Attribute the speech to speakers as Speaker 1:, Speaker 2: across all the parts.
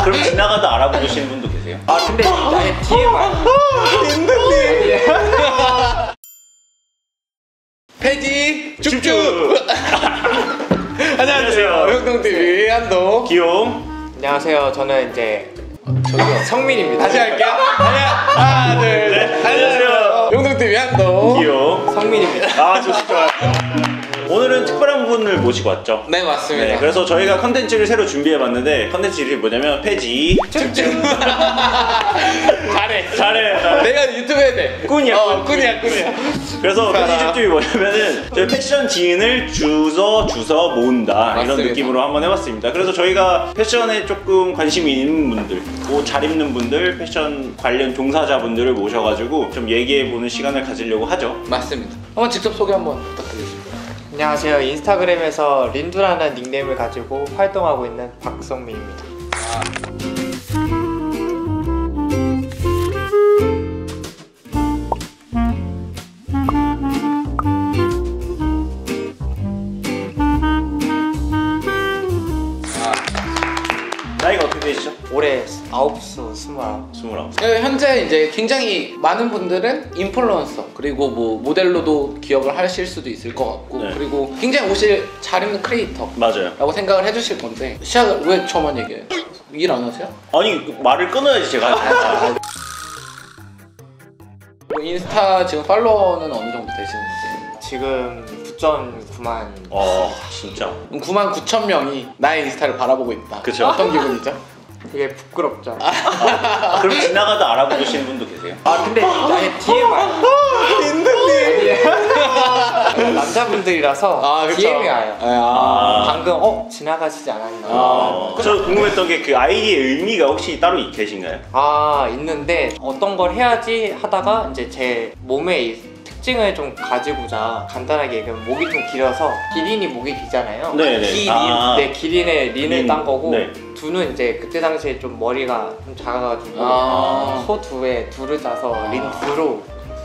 Speaker 1: 그럼 지나가다 알아보시는 분도 계세요?
Speaker 2: 아 근데 나의 TMI
Speaker 3: 린드님 패지 쭉쭉 안녕하세요 형동TV 한동
Speaker 1: 기용.
Speaker 2: 안녕하세요. 저는 이제 저기요 성민입니다.
Speaker 3: 다시 할게요. 하나 둘 안녕하세요 형동TV 한동
Speaker 1: 기용.
Speaker 2: 성민입니다.
Speaker 1: 아 좋아요. 오늘은 특별한 분을 모시고 왔죠.
Speaker 3: 네 맞습니다.
Speaker 1: 네, 그래서 저희가 컨텐츠를 새로 준비해봤는데 컨텐츠 이름이 뭐냐면 패지
Speaker 3: 쭉쭉
Speaker 1: 잘해.
Speaker 3: 내가 유튜브 해야 돼.
Speaker 1: 꾼이야.
Speaker 3: 꾼이야
Speaker 1: 그래서
Speaker 3: 잘하.
Speaker 1: 패지 쭉쭉이 뭐냐면은 저희 패션 지인을 주워 모은다 이런
Speaker 3: 맞습니다.
Speaker 1: 느낌으로 한번 해봤습니다. 그래서 저희가 패션에 조금 관심이 있는 분들, 뭐 잘 입는 분들, 패션 관련 종사자분들을 모셔가지고 좀 얘기해보는 시간을 가지려고 하죠.
Speaker 3: 맞습니다. 한번 직접 소개 한번 부탁드리겠습니다.
Speaker 2: 안녕하세요. 인스타그램에서 린두라는 닉네임을 가지고 활동하고 있는 박성민입니다.
Speaker 1: 나이가 어떻게 되시죠?
Speaker 2: 올해 9수 29.
Speaker 1: 29.
Speaker 3: 현재 이제 굉장히 많은 분들은 인플루언서 그리고 뭐 모델로도 기억을 하실 수도 있을 것 같고
Speaker 1: 네.
Speaker 3: 그리고 굉장히 옷을 잘 입는 크리에이터라고
Speaker 1: 맞아요.
Speaker 3: 생각을 해주실 건데 시작을 왜 저만 얘기해요? 일 안 하세요?
Speaker 1: 아니 말을 끊어야지 제가.
Speaker 3: 뭐 인스타 지금 팔로워는 어느 정도 되시는지
Speaker 2: 지금 9.9만.
Speaker 1: 진짜.
Speaker 3: 99,000명이 나의 인스타를 바라보고 있다.
Speaker 1: 그쵸.
Speaker 3: 어떤 기분이죠?
Speaker 2: 되게 부끄럽죠.
Speaker 1: 그럼 지나가다 알아보시는 분도 계세요?
Speaker 2: 아 근데 나의 TMI 남자분들이라서
Speaker 3: 그쵸.
Speaker 2: DM이 와요. 방금 지나가시지 않았나.
Speaker 1: 저 궁금했던 게 그 아이디의 의미가 혹시 따로 계신가요?
Speaker 2: 있는데 어떤 걸 해야지 하다가 이제 제 몸의 특징을 좀 가지고자 간단하게 얘기하면 목이 좀 길어서 기린이 목이 길잖아요.
Speaker 1: 네네.
Speaker 2: 기린. 네, 기린의 린을 딴 거고
Speaker 1: 네.
Speaker 2: 두는 이제 그때 당시에 좀 머리가 좀 작아가지고 소 두에 두를 따서 린 두로.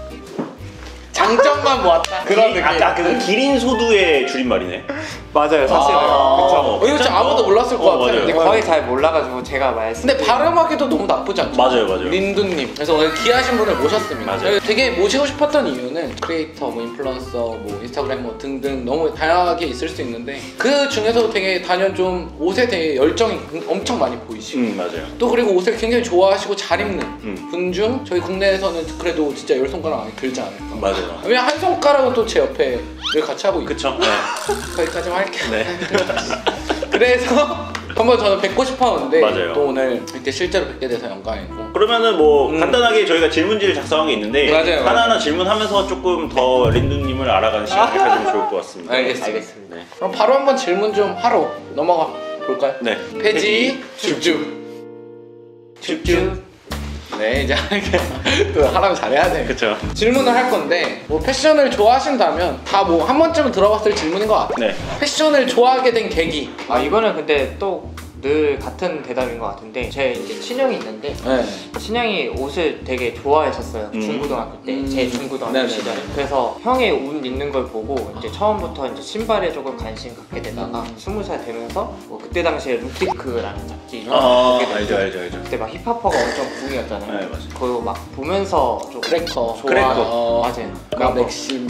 Speaker 3: 장점만 모았다. 그런 느낌.
Speaker 1: 그 기린 소두의 줄임말이네.
Speaker 2: 맞아요, 사실은. 그쵸.
Speaker 3: 이거 진짜 아무도 몰랐을 것 같아요.
Speaker 1: 맞아요.
Speaker 2: 근데 거의 잘 몰라가지고 제가
Speaker 3: 근데 발음하기도 너무 나쁘지 않죠?
Speaker 1: 맞아요.
Speaker 3: 린두님. 그래서 오늘 귀하신 분을 모셨습니다.
Speaker 1: 맞아요.
Speaker 3: 되게 모시고 싶었던 이유는 크리에이터, 뭐 인플루언서, 뭐 인스타그램 뭐 등등 너무 다양하게 있을 수 있는데 그 중에서도 되게 단연 좀 옷에 대해 열정이 엄청 많이 보이시고
Speaker 1: 맞아요.
Speaker 3: 또 그리고 옷을 굉장히 좋아하시고 잘 입는 분 중 저희 국내에서는 그래도 진짜 10손가락 안에 들지 않을까.
Speaker 1: 맞아요.
Speaker 3: 왜냐면 한 손가락은 또 제 옆에 늘 같이 하고 있고.
Speaker 1: 그쵸. 네.
Speaker 3: 거기까지만 할게요.
Speaker 1: 네.
Speaker 3: 그래서 한번 저는 뵙고 싶었는데
Speaker 1: 맞아요.
Speaker 3: 또 오늘 이렇게 실제로 뵙게 돼서 영광이고.
Speaker 1: 그러면은 뭐 간단하게 저희가 질문지를 작성한 게 있는데
Speaker 3: 맞아요.
Speaker 1: 하나하나 질문하면서 조금 더 린두님을 알아가는 시간을 가지면 좋을 것 같습니다.
Speaker 3: 알겠습니다.
Speaker 1: 네.
Speaker 3: 그럼 바로 한번 질문 좀 하러 넘어가 볼까요?
Speaker 1: 네.
Speaker 3: 패지 쭉쭉.
Speaker 2: 쭉쭉.
Speaker 3: 네, 이제 또 하라고 잘해야 돼.
Speaker 1: 그쵸.
Speaker 3: 질문을 할 건데 뭐 패션을 좋아하신다면 다 뭐 한 번쯤은 들어봤을 질문인 것 같아요.
Speaker 1: 네.
Speaker 3: 패션을 좋아하게 된 계기.
Speaker 2: 이거는 근데 또 늘 같은 대답인 것 같은데 제 이제 친형이 있는데
Speaker 3: 네.
Speaker 2: 친형이 옷을 되게 좋아했었어요. 중고등학교 때, 제 중고등학교
Speaker 3: 네네네.
Speaker 2: 시절에. 그래서 형의 옷 입는 걸 보고 이제 처음부터 이제 신발에 조금 관심 갖게 되다가 20살 되면서 뭐 그때 당시에 루티크라는 잡지 보게 됐어요.
Speaker 1: 알죠.
Speaker 2: 그때 막 힙합퍼가 엄청 붐이었잖아요.
Speaker 1: 네, 맞아요.
Speaker 2: 그거 막 보면서 좀
Speaker 3: 크래커.
Speaker 2: 맞아요. 그런 거.
Speaker 3: 맥심.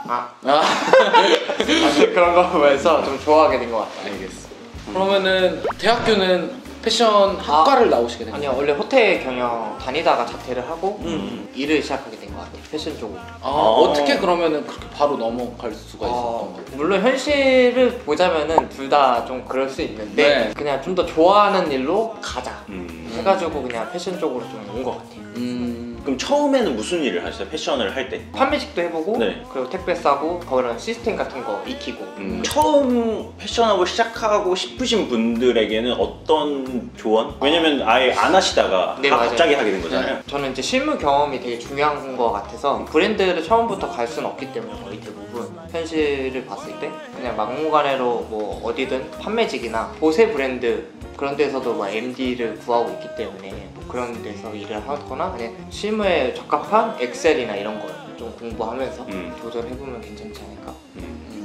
Speaker 2: 그런 거 보면서 좀 좋아하게 된 것 같아요.
Speaker 3: 알겠어. 그러면은 대학교는 패션 학과를 나오시게 된 거예요?
Speaker 2: 아니요, 원래 호텔 경영 다니다가 자퇴를 하고 일을 시작하게 된 것 같아요. 패션 쪽으로.
Speaker 3: 어떻게 그러면은 그렇게 바로 넘어갈 수가 있었던 거예요?
Speaker 2: 물론 현실을 보자면은 둘 다 좀 그럴 수 있는데
Speaker 3: 네.
Speaker 2: 그냥 좀 더 좋아하는 일로 가자 해가지고 그냥 패션 쪽으로 좀 온 것 같아요.
Speaker 1: 그럼 처음에는 무슨 일을 하셨어요? 패션을 할 때?
Speaker 2: 판매직도 해보고
Speaker 1: 네.
Speaker 2: 그리고 택배 싸고 그런 시스템 같은 거 익히고.
Speaker 1: 처음 패션하고 시작하고 싶으신 분들에게는 어떤 조언? 왜냐면 아예 안 하시다가
Speaker 2: 네, 맞아요.
Speaker 1: 갑자기 하게 된 거잖아요.
Speaker 2: 저는 이제 실무 경험이 되게 중요한 것 같아서 브랜드를 처음부터 갈 수는 없기 때문에 거의 대부분 현실을 봤을 때 그냥 막무가내로 뭐 어디든 판매직이나 보세 브랜드 그런 데서도 뭐 MD를 구하고 있기 때문에 뭐 그런 데서 일을 하거나 그냥 실무에 적합한 엑셀이나 이런 걸 좀 공부하면서 도전해보면 괜찮지 않을까.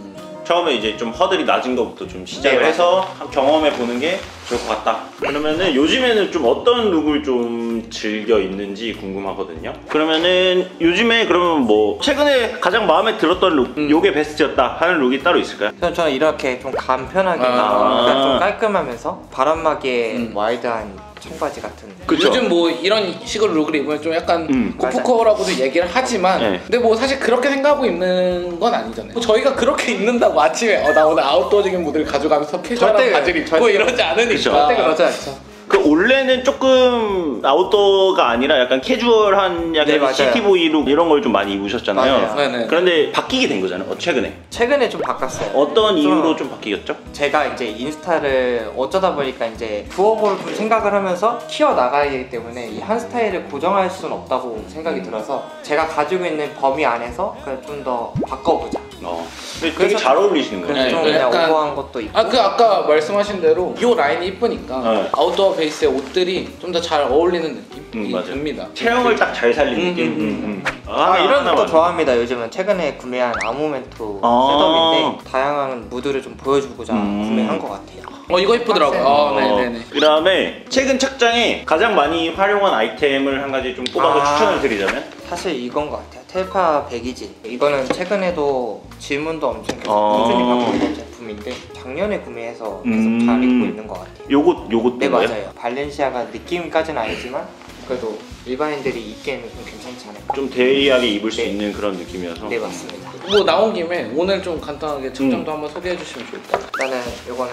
Speaker 1: 처음에 이제 좀 허들이 낮은 것부터 좀 시작을
Speaker 2: 네,
Speaker 1: 해서 경험해 보는 게 좋을 것 같다. 그러면은 요즘에는 좀 어떤 룩을 좀 즐겨 입는지 궁금하거든요. 그러면은 요즘에 그러면 뭐 최근에 가장 마음에 들었던 룩, 요게 베스트였다 하는 룩이 따로 있을까요?
Speaker 2: 저는 이렇게 좀 간편하게 그러니까 좀 깔끔하면서 바람막이에 와이드한 청바지 같은.
Speaker 1: 그쵸?
Speaker 3: 요즘 뭐 이런 식으로 룩을 입으면 좀 약간 고프코어라고도 얘기를 하지만
Speaker 1: 네.
Speaker 3: 근데 뭐 사실 그렇게 생각하고 입는 건 아니잖아요. 뭐 저희가 그렇게 입는다고 아침에 나 오늘 아웃도어적인 무드를 가져가면서 캐주얼한
Speaker 2: 절대
Speaker 3: 바지를 입고
Speaker 2: 절대
Speaker 3: 이러지 않으니까.
Speaker 1: 그쵸.
Speaker 2: 절대 그러지 않죠.
Speaker 1: 그 원래는 조금 아웃도어가 아니라 약간 캐주얼한 약간
Speaker 2: 네, 맞아요.
Speaker 1: 시티보이 룩 이런 걸 좀 많이 입으셨잖아요.
Speaker 2: 맞아요.
Speaker 3: 네네.
Speaker 1: 그런데 바뀌게 된 거잖아요. 최근에.
Speaker 2: 최근에 좀 바꿨어요.
Speaker 1: 어떤 이유로 좀 바뀌었죠?
Speaker 2: 제가 이제 인스타를 어쩌다 보니까 이제 부업으로 좀 생각을 하면서 키워 나가야 되기 때문에 이 한 스타일을 고정할 수는 없다고 생각이 들어서 제가 가지고 있는 범위 안에서 좀 더 바꿔보자.
Speaker 1: 근데 되게 잘 어울리시는 거예요.
Speaker 2: 그래서 좀
Speaker 3: 네,
Speaker 2: 그냥
Speaker 3: 약간-
Speaker 2: 오버한 것도 있고.
Speaker 3: 아까 말씀하신 대로 이 라인이 이쁘니까
Speaker 1: 네.
Speaker 3: 아웃도어 베이스의 옷들이 좀 더 잘 어울리는 느낌이
Speaker 1: 맞아요.
Speaker 3: 듭니다.
Speaker 1: 체형을 딱 잘 살린 느낌.
Speaker 2: 이런
Speaker 1: 하나
Speaker 2: 것도
Speaker 1: 맞아.
Speaker 2: 좋아합니다. 요즘은 최근에 구매한 아모멘토 셋업인데 다양한 무드를 좀 보여주고자 구매한 것 같아요.
Speaker 3: 이거 이쁘더라고요. 네네네.
Speaker 1: 그 다음에 최근 착장에 가장 많이 활용한 아이템을 한 가지 좀 뽑아서 추천을 드리자면?
Speaker 2: 사실 이건 것 같아요. 텔파 백이진. 이거는 최근에도 질문도 엄청 계속 꾸준히 받고 있는 제품인데 작년에 구매해서 계속 잘 입고 있는 것 같아요.
Speaker 1: 요것
Speaker 2: 네,
Speaker 1: 때문에요?
Speaker 2: 맞아요. 발렌시아가 느낌까지는 아니지만 그래도 일반인들이 입기에는 좀 괜찮지 않을까.
Speaker 1: 좀 데이하게 입을 수
Speaker 2: 네.
Speaker 1: 있는 그런 느낌이어서.
Speaker 2: 네, 맞습니다.
Speaker 3: 뭐 나온 김에 오늘 좀 간단하게 착장도 한번 소개해 주시면 좋을 것 같아요.
Speaker 2: 일단은 이거는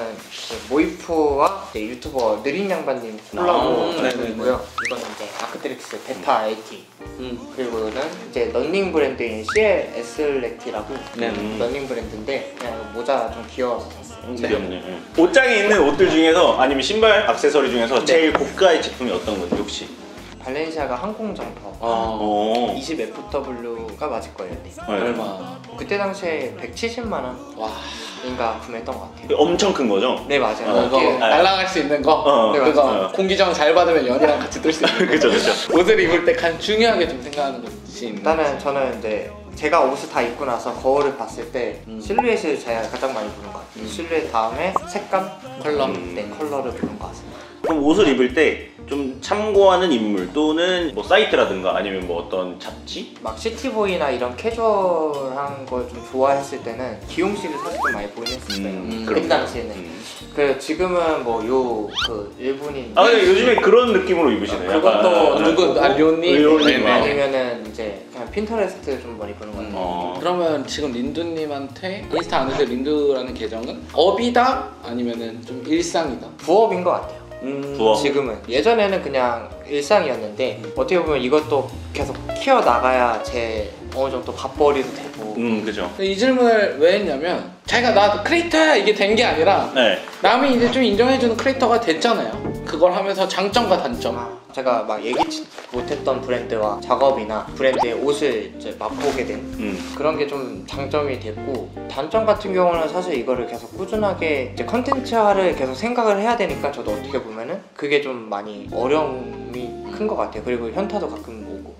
Speaker 2: 모이프와 유튜버 느린 양반님 콜라보
Speaker 3: 네네네.
Speaker 2: 제품이고요. 이거는 이제 아크트릭스 베타 AT. 그리고는 이제 런닝 브랜드인 CL 에슬렉티라고 런닝 브랜드인데 그냥 모자 좀 귀여워서 샀어요.
Speaker 1: 귀엽네. 옷장에 있는 옷들 중에서 아니면 신발, 액세서리 중에서 제일 고가의 제품이 어떤 건지 혹시?
Speaker 2: 발렌시아가 항공 점퍼
Speaker 1: 어.
Speaker 2: 20FW가 맞을 거예요. 네.
Speaker 3: 얼마?
Speaker 2: 그때 당시에 170만
Speaker 3: 와.
Speaker 2: 원인가 구매했던 것 같아요.
Speaker 1: 엄청 큰 거죠?
Speaker 2: 네, 맞아요.
Speaker 3: 이거
Speaker 2: 이게
Speaker 3: 날아갈 수 있는 거.
Speaker 2: 네,
Speaker 3: 그거
Speaker 1: 맞아요.
Speaker 3: 공기저항 잘 받으면 연이랑 같이 뜰 수 있는 거.
Speaker 1: 그죠.
Speaker 3: 옷을 입을 때 가장 중요하게 좀 생각하는 것이 있는.
Speaker 2: 일단은 저는 이제 제가 옷을 다 입고 나서 거울을 봤을 때 실루엣을 제가 가장 많이 보는 것 같아요. 실루엣 다음에 색감,
Speaker 3: 컬러.
Speaker 2: 네, 컬러를 보는 것 같습니다.
Speaker 1: 그럼 옷을 입을 때 좀 참고하는 인물 또는 뭐 사이트라든가 아니면 뭐 어떤 잡지?
Speaker 2: 막 시티보이나 이런 캐주얼한 걸 좀 좋아했을 때는 기용 씨를 사실 좀 많이 보긴 했었어요. 그 당시에는. 그 지금은 뭐 그 일본인
Speaker 1: 근데 요즘에 그런 느낌으로 입으시네요.
Speaker 2: 그것도
Speaker 3: 누구? 료니?
Speaker 1: 료니.
Speaker 2: 아니면은 이제 그냥 핀터레스트 좀 많이 보는 것 같아요.
Speaker 3: 그러면 지금 린두님한테 인스타 안에서 린두라는 계정은 업이다? 아니면은 좀 일상이다?
Speaker 2: 부업인 것 같아요.
Speaker 1: 부업.
Speaker 2: 지금은 예전에는 그냥 일상이었는데 어떻게 보면 이것도 계속 키워 나가야 제 어느 정도 밥벌이도 되고.
Speaker 1: 그죠.
Speaker 3: 근데 이 질문을 왜 했냐면 자기가 나 크리에이터야 이게 된 게 아니라
Speaker 1: 네.
Speaker 3: 남이 이제 좀 인정해주는 크리에이터가 됐잖아요. 그걸 하면서 장점과 단점.
Speaker 2: 제가 막 예기치 못했던 브랜드와 작업이나 브랜드의 옷을 이제 맛보게 된 그런 게 좀 장점이 됐고, 단점 같은 경우는 사실 이거를 계속 꾸준하게 이제 컨텐츠화를 계속 생각을 해야 되니까 저도 어떻게 보면은 그게 좀 많이 어려움이 큰 것 같아요. 그리고 현타도 가끔 오고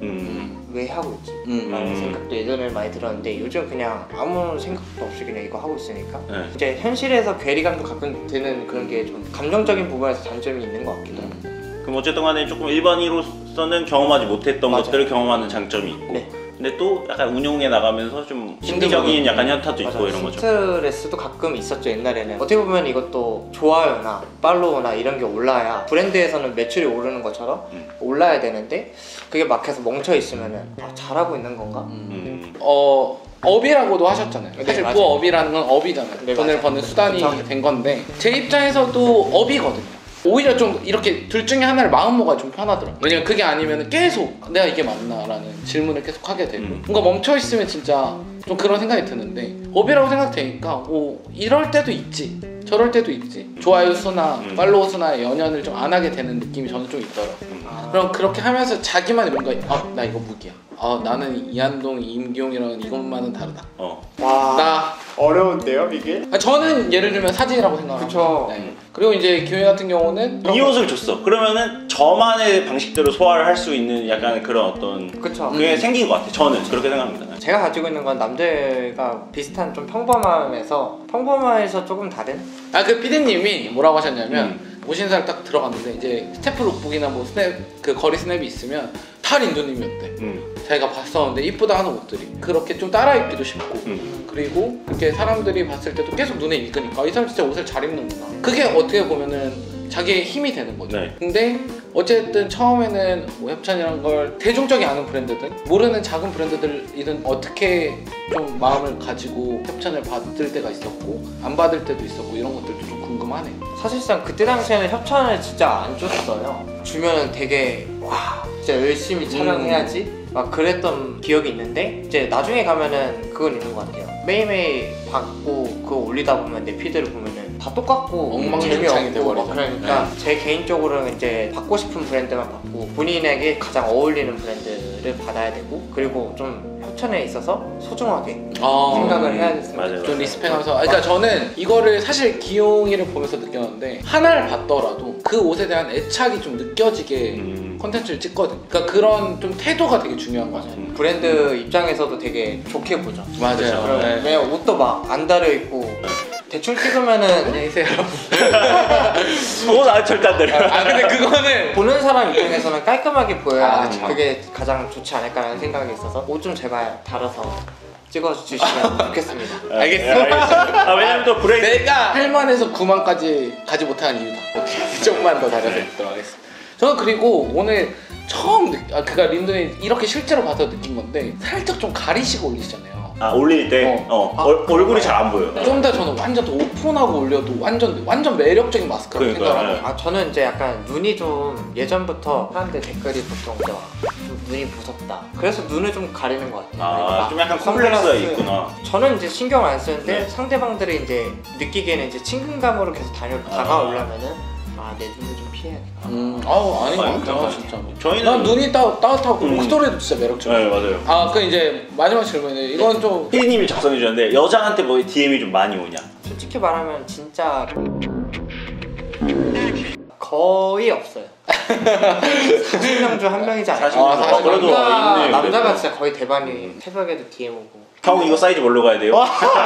Speaker 2: 왜 하고 있지? 라는 생각도 예전에 많이 들었는데 요즘 그냥 아무 생각도 없이 그냥 이거 하고 있으니까
Speaker 1: 네.
Speaker 2: 이제 현실에서 괴리감도 가끔 드는 그런 게 좀 감정적인 부분에서 단점이 있는 것 같기도 하고.
Speaker 1: 그럼 어쨌든 간에 조금 일반인으로서는 경험하지 못했던
Speaker 2: 맞아요.
Speaker 1: 것들을 경험하는 장점이 있고
Speaker 2: 네.
Speaker 1: 근데 또 약간 운용해 나가면서 좀 심리적인 약간 현타도 있고
Speaker 2: 맞아요.
Speaker 1: 이런 거죠.
Speaker 2: 스트레스도 가끔 있었죠. 옛날에는 어떻게 보면 이것도 좋아요나 팔로우나 이런 게 올라야 브랜드에서는 매출이 오르는 것처럼 올라야 되는데 그게 막혀서 멈춰 있으면은 잘하고 있는 건가?
Speaker 3: 업이라고도 하셨잖아요.
Speaker 2: 네,
Speaker 3: 사실
Speaker 2: 맞아요.
Speaker 3: 부업이라는 건 업이잖아요.
Speaker 2: 네,
Speaker 3: 돈을
Speaker 2: 맞아요.
Speaker 3: 버는 수단이
Speaker 2: 그쵸.
Speaker 3: 된 건데 제 입장에서도 업이거든요. 오히려 좀 이렇게 둘 중에 하나를 마음먹어야 좀 편하더라고요. 왜냐면 그게 아니면 계속 내가 이게 맞나라는 질문을 계속 하게 되고 뭔가 멈춰있으면 진짜 좀 그런 생각이 드는데 업이라고 생각되니까 이럴 때도 있지 저럴 때도 있지 좋아요 수나 팔로워 수나 연연을 좀 안 하게 되는 느낌이 저는 좀 있더라고요. 그럼 그렇게 하면서 자기만의 뭔가 나 이거 무기야. 나는 이한동, 임기용이랑 이것만은 다르다.
Speaker 2: 와,
Speaker 3: 나
Speaker 2: 어려운데요 이게?
Speaker 3: 저는 예를 들면 사진이라고 생각합니다.
Speaker 2: 그쵸.
Speaker 3: 네. 그리고 이제 기훈이 같은 경우는
Speaker 1: 이 옷을 줬어. 그러면은 저만의 방식대로 소화를 할 수 있는 약간 그런 어떤
Speaker 2: 그쵸.
Speaker 1: 그게 생긴 것 같아요. 저는 그렇게 생각합니다.
Speaker 2: 제가 가지고 있는 건 남들과 비슷한 좀 평범함에서 조금 다른?
Speaker 3: 그 PD님이 뭐라고 하셨냐면 오신사를 딱 들어갔는데 이제 스태프 룩북이나 뭐 스냅 그 거리 스냅이 있으면 다 린도님이었대. 자기가 봤었는데 이쁘다 하는 옷들이 그렇게 좀 따라 입기도 쉽고 그리고 이렇게 사람들이 봤을 때도 계속 눈에 익으니까 이 사람 진짜 옷을 잘 입는구나. 그게 어떻게 보면은 자기의 힘이 되는 거죠.
Speaker 1: 네.
Speaker 3: 근데 어쨌든 처음에는 뭐 협찬이라는 걸 대중적이 아는 브랜드들 모르는 작은 브랜드들이든 어떻게 좀 마음을 가지고 협찬을 받을 때가 있었고 안 받을 때도 있었고 이런 것들도 좀 궁금하네.
Speaker 2: 사실상 그때 당시에는 협찬을 진짜 안 줬어요. 주면은 되게 와 진짜 열심히 촬영해야지 막 그랬던 기억이 있는데 이제 나중에 가면은 그건 있는 것 같아요. 매일매일 받고 그거 올리다 보면 내 피드를 보면은 다 똑같고
Speaker 3: 엉망진창이
Speaker 2: 재미없고
Speaker 3: 돼버리죠.
Speaker 2: 막 그러니까 제 개인적으로는 이제 받고 싶은 브랜드만 받고 본인에게 가장 어울리는 브랜드를 받아야 되고 그리고 좀 협찬에 있어서 소중하게 생각을 해야 됐습니다.
Speaker 1: 맞아요.
Speaker 3: 좀 리스펙하면서 그러니까 저는 이거를 사실 기용이를 보면서 느꼈는데 하나를 봤더라도 그 옷에 대한 애착이 좀 느껴지게 컨텐츠를 찍거든. 그러니까 그런 좀 태도가 되게 중요한 거 같아요.
Speaker 2: 브랜드 입장에서도 되게 좋게 보죠.
Speaker 3: 맞아요. 네.
Speaker 2: 왜냐면 옷도 막 안 다려 입고 대충 찍으면은
Speaker 3: 안녕히 계세요.
Speaker 1: 옷 절대 안 돼요.
Speaker 3: 근데 그거는
Speaker 2: 보는 사람 입장에서는 깔끔하게 보여야
Speaker 3: 그쵸.
Speaker 2: 그게 가장 좋지 않을까라는 생각이 있어서 옷 좀 제발 달아서 찍어주시면 좋겠습니다.
Speaker 3: 알겠어.
Speaker 1: 왜냐면 또 브레이크
Speaker 3: 내가 8만에서 9만까지 가지 못한 이유다. 조금만 더 달려서 입도록 하겠습니다. 저는 그리고 오늘 처음 그니까 린도님 이렇게 실제로 봐서 느낀 건데 살짝 좀 가리시고 올리시잖아요.
Speaker 1: 올릴 때 얼굴이 잘 안 보여.
Speaker 3: 좀 더 저는 완전 더 오픈하고 올려도 완전 매력적인 마스크라고
Speaker 1: 그러니까요.
Speaker 3: 생각하고
Speaker 2: 저는 이제 약간 눈이 좀 예전부터 사람들 댓글이 보통 이제 좀 눈이 무섭다. 그래서 눈을 좀 가리는 것 같아요.
Speaker 1: 좀 약간 컴플렉스가 있구나.
Speaker 2: 저는 이제 신경 안 쓰는데
Speaker 1: 네.
Speaker 2: 상대방들이 이제 느끼기에는 이제 친근감으로 계속 다가오려면은 내 눈을 좀 피해야겠다.
Speaker 3: 아닌 것 같아요 진짜.
Speaker 1: 저희는
Speaker 3: 난 눈이 따뜻하고 목소리도 진짜 매력적이야.
Speaker 1: 네, 맞아요.
Speaker 3: 그 이제 마지막 질문이 이건 좀
Speaker 1: 피디님이 작성해 주셨는데 여자한테 뭐 DM이 좀 많이 오냐?
Speaker 2: 솔직히 말하면 진짜 거의 없어요. 40명 중 한 명이지 않아요.
Speaker 1: 40명. 그래도 있네,
Speaker 2: 남자가
Speaker 1: 그래도.
Speaker 2: 진짜 거의 대반이 새벽에도 DM 오고.
Speaker 1: 형 이거 사이즈 뭘로 가야 돼요?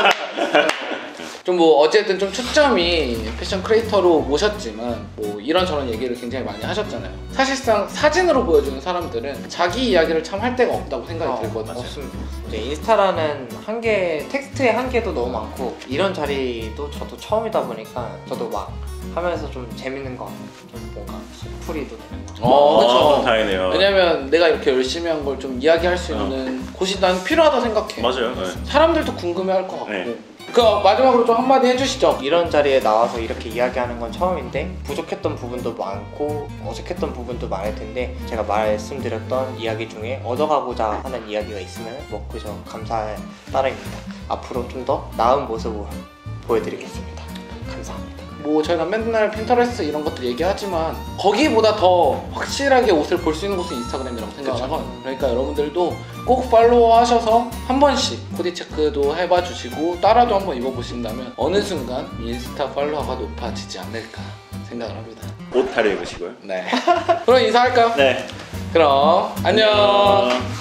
Speaker 3: 좀 뭐 어쨌든 좀 초점이 패션 크리에이터로 모셨지만 뭐 이런저런 얘기를 굉장히 많이 하셨잖아요. 사실상 사진으로 보여주는 사람들은 자기 이야기를 참 할 데가 없다고 생각이 들거든요.
Speaker 2: 없습니다. 이제 인스타라는 한계, 텍스트의 한계도 너무 많고 이런 자리도 저도 처음이다 보니까 저도 막 하면서 좀 재밌는 거, 좀 뭔가 소풀이도 되는 거.
Speaker 3: 그렇죠.
Speaker 1: 다행이네요.
Speaker 3: 왜냐면 내가 이렇게 열심히 한 걸 좀 이야기할 수 있는 곳이 난 필요하다 생각해.
Speaker 1: 맞아요. 네.
Speaker 3: 사람들도 궁금해할 것 같고.
Speaker 1: 네.
Speaker 3: 그 마지막으로 좀 한마디 해주시죠.
Speaker 2: 이런 자리에 나와서 이렇게 이야기하는 건 처음인데 부족했던 부분도 많고 어색했던 부분도 많을 텐데 제가 말씀드렸던 이야기 중에 얻어가고자 하는 이야기가 있으면 뭐 그저 감사할 따름입니다. 앞으로 좀 더 나은 모습을 보여드리겠습니다. 감사합니다.
Speaker 3: 뭐 저희가 맨날 핀터레스트 이런 것들 얘기하지만 거기보다 더 확실하게 옷을 볼 수 있는 곳은 인스타그램이라고 생각하거든요. 그러니까 여러분들도 꼭 팔로우 하셔서 한 번씩 코디 체크도 해봐 주시고 따라도 한번 입어보신다면 어느 순간 인스타 팔로워가 높아지지 않을까 생각을 합니다.
Speaker 1: 옷 다려 입으시고요.
Speaker 3: 네. 그럼 인사할까요?
Speaker 1: 네.
Speaker 3: 그럼 안녕.